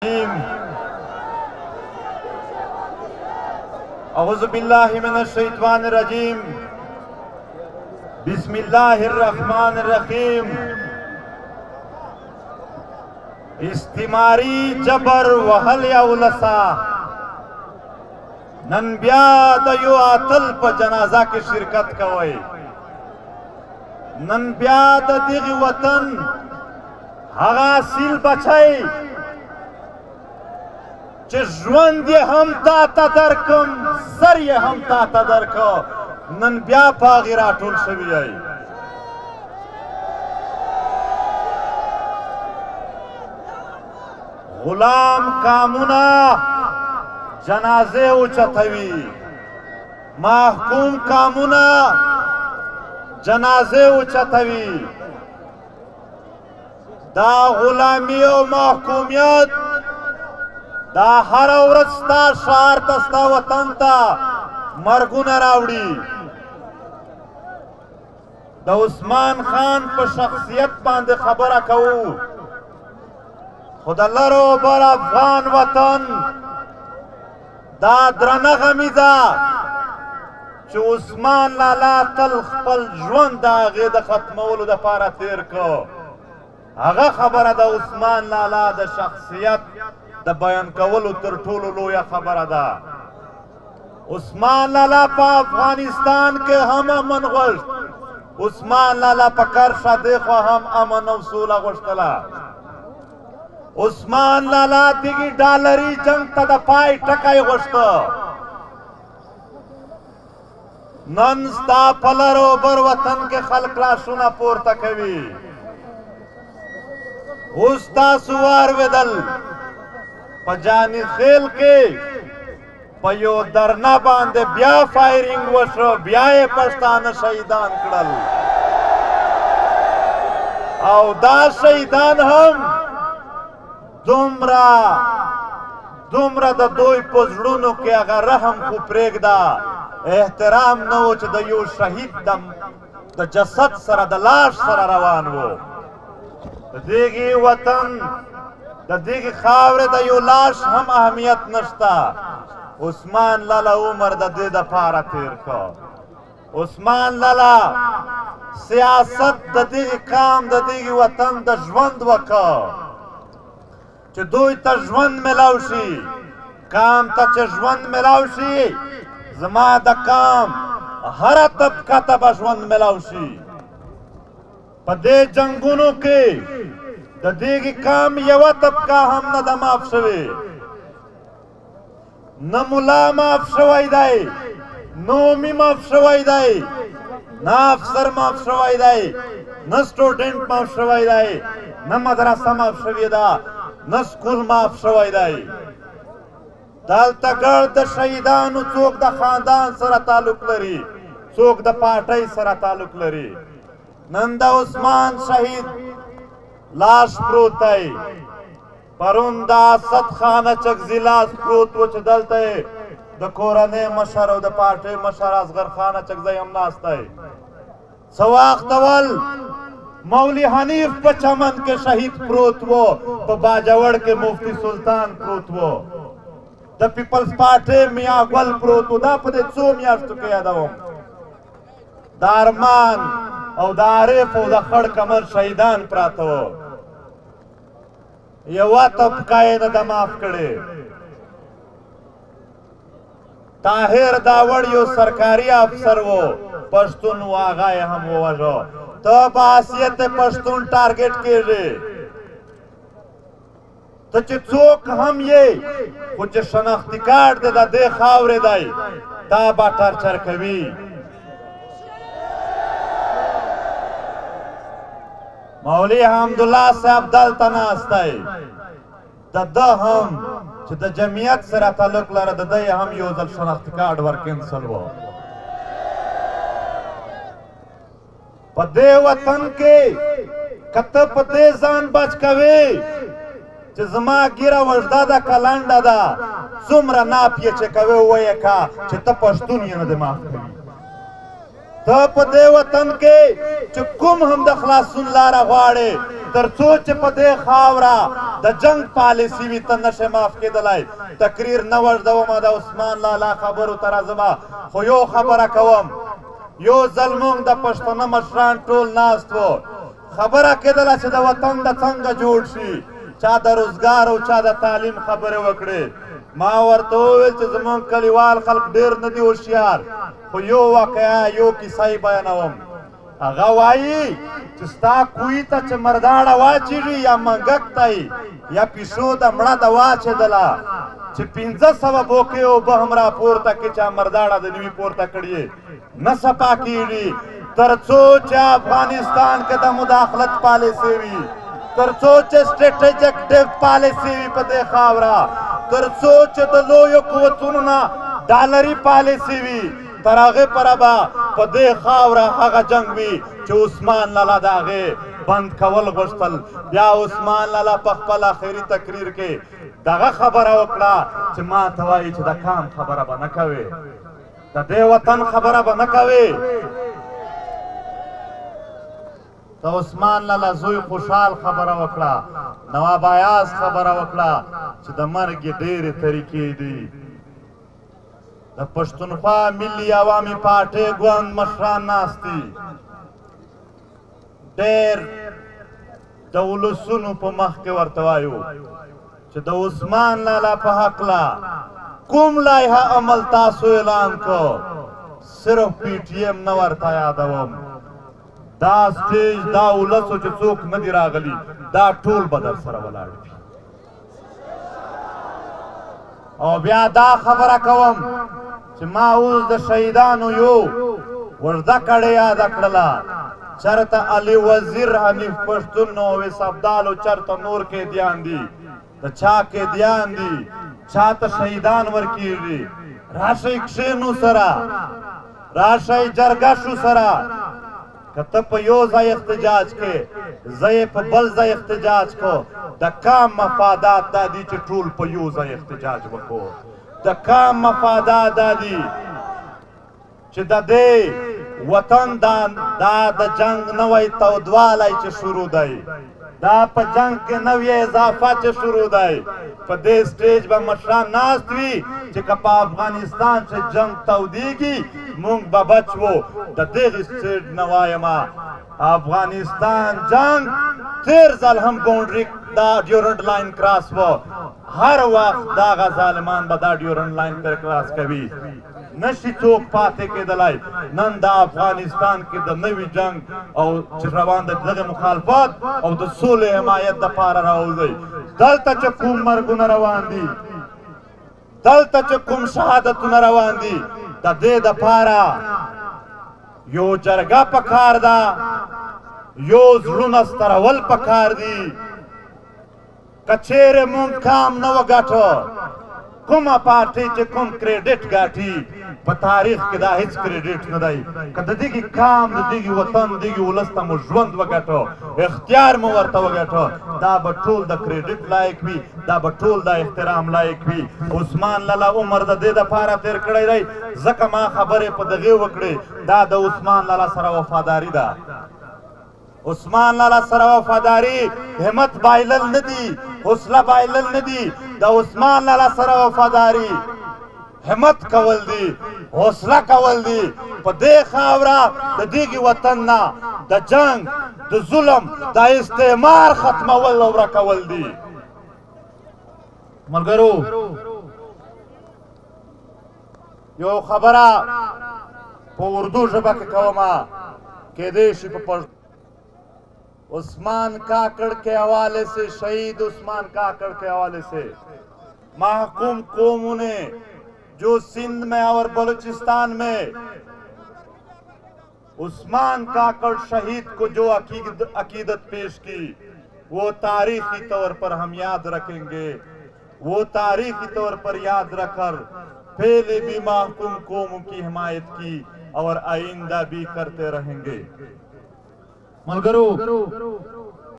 अऊज़ु बिल्लाहि मिनश शैतानिर रजीम बिस्मिल्लाहिर रहमानिर रहीम। इस्तिमारी जबर वहल या उलसा नन बिया द यो आतल प जनाजा की शिरकत कवई। नन बिया द दिग वतन हगा सील बचाई चे ژوند हम تا درکم سر हम تا درکو नन बिया पागी राठोल शवी आई। गुलाम कामुना जनाजे उचतवी महकूम कामुना जनाजे उचतवी। दा गुलामी और महकूमियत दा हर औरस्ता शार तस्ता वतन ता मरगुन रावड़ी। दा उस्मान खान पर शख्सियत बांधे खबरा कहू खुदा लरो बर अफगान वतन दा द्रना गमीदा चो उस्मान लाला तल खपल ژوند दागे द खत्मولو द पारा तेर को आगा खबरा दा उस्मान लाला द शख्सियत द बयान कवलु तर ठोलो लोया खबरा दा। उस्मान लाला पा अफगानिस्तान के हम अमन गोश्त उस्मान लाला पकर देखो हम अमन उसूला गोश्तला। उस्मान लाला दिगी डालरी जंग तद पाई टकाई गोश्त नन स्ता पलरो बर वतन के खलकला सुना पोर तकवी उस्ता सुवार वेदल पजानी खेल के पयो दरना बांधे ब्या फायरिंग वशो ब्याए पस्तान शहीदान कड़ल औ दा शहीदान हम दुमरा दुमरा द दोई पोजड़ुनो के अगर रहम को प्रेगदा एहतराम न हो च द यो शहीद दम द जसद सरा द लाश सरा रवान वो द देगी वतन द देगी खावरे द यो लाश हम अहमियत नश्ता। उस्मान लाला उमर द दे द पारा तेर को उस्मान लाला सियासत द देगी काम द देगी वतन द ژوند वका च दोई त ژوند मिलावशी काम त च ژوند मिलावशी जमा द काम हर तबका तब ژوند मिलावशी पदे जंगुनो के द देगी काम यवा तबका हम न द माफ शवे न मुला माफ शवाई दाई नोमी माफ शवाई दाई न अफसर माफ शवाई दाई न स्टूडेंट माफ शवाई दाई न मदरसा माफ शवीदा न स्कूल माफ शवाई दाई। दाल तगड़ द शहीदान चोक द खानदान सरा तालुक लरी चोक द पार्टी सरा तालुक लरी। नंदा उस्मान शहीद लाश प्रोताई परुंदा सत खाना चक जिलास प्रोत वच दलते द कोरने मशर द पार्टी मशर असगर खाना चक जय हम नास्ताई सवाख तवल मौली हनीफ पर चमन के शहीद प्रोत वो तो बाजावड़ के मुफ्ती सुल्तान प्रोत वो द पीपल्स पार्टी मियां गल प्रोत दा पदे चो मियास्तु के यादव दारमान और दारिफ और द खड़ कमर शहीदान प्रातो यवा तबकाए न द माफ करे। ताहिर दावड़ यो सरकारी अफसर वो पश्तून वागाए हम वो वजो तब आसियत पश्तून टारगेट के रे तो चोक हम ये कुछ शनाख्ती कार्ड दे दा दे खावरे दाई ता बाटर चरकवी मौली हमदुल्ला साहब दल तनास्ताई द हम द जमियत सरा ताल्लुक लर द हम योजल शनाख्ती कार्ड वर कैंसल वो पदे वतन के कत पदे जान बच कवे जमा गिरा वजदा दा कलांडा दा सुमरा नापिए चे कवे वये का चे त पश्तून ये न दे माफ करी त पदे वतन के चे कुम हम द खलासून लारा वाड़े ترڅو چې په دې خاوره د جنگ پالیسي وي ته نشې معاف کېدلی تقریر نه وژدومه د عثمان لالا خبرو ته راځمه خو یو خبره کوم یو ځل موږ د پښتانه مشران ټول ناست وو خبره کېدله چې د وطن د څنګه جوړ شي چا د روزګار او چا د تعلیم خبرې وکړې ما ورته وویل چې زموږ کلیوال خلک ډېر نه دي هوښیار خو یو واقعه یو کیسه یې بیانوم هغه وایي چې ستا کوی ته چې مرداړه واچېږي یا منګک ته یا پیشو د مړه د واچېدله چې 500 بوکې اوبه هم راپورته کړي چې مرداړه د نوي پورته کړي نه صفا کېږي تر څو چې افغانستان کې د مداخلت پالیسي وي تر څو چې سټریټیجک ډیف پالیسي وي په دې خاوره تر څو چې د لویو قوتونو نه ډالري پالیسي وي تر هغې پره به په دې خاوره هغه جنګ وي چې عثمان لالا د هغې بند کول غوښتل بیا عثمان لالا په خپل آخري تقریر کې دغه خبره وکړه چې ما ته وایي چې د کام خبره به نه کوې د دې وطن خبره به نه کوې د عثمان لالا زوی خوشحال خبره وکړه نواب ایاز خبره وکړه چې د مرګ ډېرې طریقې دي د پښتونخوا ملي عوامي پارټۍ ګوند مشران ناست دي ډېر د ولسونو په مخ کې ورته وایو چې د عثمان لالا په هکله کوم لایحه عمل تاسو اعلان کو صرف پی ټي ایم نه ورته یادوم دا سټیج دا ولسو چې څوک نه دي راغلي دا ټول به در سره ولاړ دي او بیا دا خبره کوم چې ما اوس د شهیدانو یو ورده کړې یاده کړله چېرته علي وزیر حنیف پښتون نو اویس ابدال او چېرته نور قیدیان دي د چا قیدیان دي چا ته شهیدان ورکېږي راشئ کښېنو سره راشئ جرګه شو سره که ته په یو ځای احتجاج کې زه یې په بل ځای احتجاج کو د کام مفادات دا دي چې ټول په یو ځای احتجاج وکړو د کام مفادات دا دي چې د دې وطن دا د جنگ نوی تودوالی چې شروع دی دا په جنگ کې نوې اضافه چې شروع دی په دې سټیج به مشران ناست وي چې که په افغانستان چې جنگ تودیږي موږ به بچ وو د دغې سټیج نه وایمه افغانستان جنگ تیر ځل هم باونډري دا ډیورنډ لاین کراس و هر وخت دغه ظالمان به دا ډیورنډ لاین کراس کوي نشي څوک پاتې کېدلی نن د افغانستان کې د نوي جنگ او چې روان د دغه مخالفت او د سولې حمایت دپاره راوځئ دلته چې کوم مرګونه روان دي دلته چې کوم شهادتونه روان دي د دې دپاره یو جرګه پکار ده یو زړونه سترول پکار دي که چیرې مونږ کام نه وګټو کومه پارټۍ چې کوم کریډټ ګاټي په تاریخ کې دا هیڅ کریډټ نه دی که د دغې کام د دغې وطن دغې ولس ته مو ژوند وګټو اختیار مو ورته وګټو دا به ټول د کریډټ لایق وي دا به ټول د احترام لایق وي عثمان لالا عمر د دې دپاره تېر کړی دی ځکه ما خبرې په دغې وکړې دا د عثمان لالا سره وفاداري ده عثمان لالا سره وفاداري همت بایلل نه دي حوصله بایلل نه دي د عثمان لالا سره وفاداري همت کول دي حوصله کول دي په دې خاوره د دغې وطن نه د جنگ د ظلم د استعمار ختمول او ورکول دي ملګرو یو خبره په اردو ژبه کې کومه کېدای شي په پښتو عثمان काकड़ के हवाले से शहीद उस्मान काकड़ के हवाले से महकूम कौमों ने जो सिंध में और बलूचिस्तान में उस्मान काकड़ शहीद को जो अकीदत पेश की वो तारीखी तौर पर हम याद रखेंगे वो तारीखी तौर पर याद रखकर पहले भी महकूम कौमों की हिमायत की और आइंदा भी करते रहेंगे मलगरू